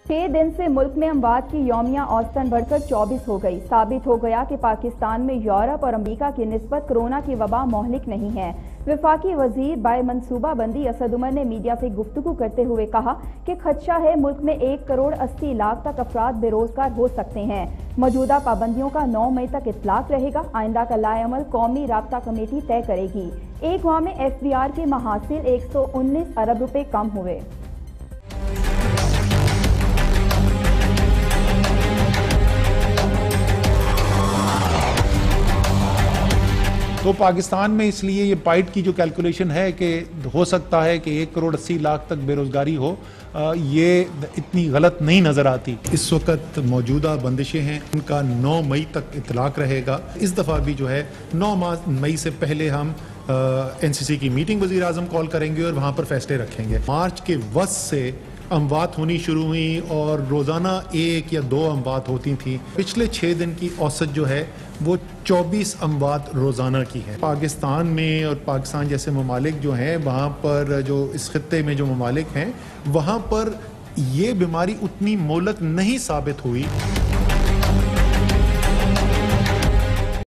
6 दिन से मुल्क में अमवात की यौमिया औसतन बढ़कर 24 हो गई। साबित हो गया कि पाकिस्तान में यूरोप और अमरीका की निस्बत कोरोना की वबा मोहलिक नहीं है। वफाकी वजीर बाय मनसूबा बंदी असद उमर ने मीडिया से गुफ्तगू करते हुए कहा कि खदशा है मुल्क में 1 करोड़ 80 लाख तक अफराद बेरोजगार हो सकते हैं। मौजूदा पाबंदियों का 9 मई तक इतलाक रहेगा। आइंदा का लाएअमल कौमी राब्ता कमेटी तय करेगी। एक माह में FBR के महासिल 119 अरब रुपए कम हुए। तो पाकिस्तान में इसलिए ये पाइट की जो कैलकुलेशन है कि हो सकता है कि 1 करोड़ 80 लाख तक बेरोजगारी हो, ये इतनी गलत नहीं नजर आती। इस वक्त मौजूदा बंदिशें हैं, उनका 9 मई तक इतलाक रहेगा। इस दफ़ा भी जो है 9 मई से पहले हम NCC की मीटिंग वज़ीर आज़म कॉल करेंगे और वहाँ पर फैसले रखेंगे। मार्च के वस्त से अमवात होनी शुरू हुई और रोज़ाना 1 या 2 अमवात होती थी। पिछले 6 दिन की औसत जो है वो 24 अमवात रोज़ाना की है। पाकिस्तान में और पाकिस्तान जैसे ममालिक जो हैं वहाँ पर, जो इस खित्ते में जो ममालिक हैं वहाँ पर ये बीमारी उतनी मोहलक नहीं साबित हुई।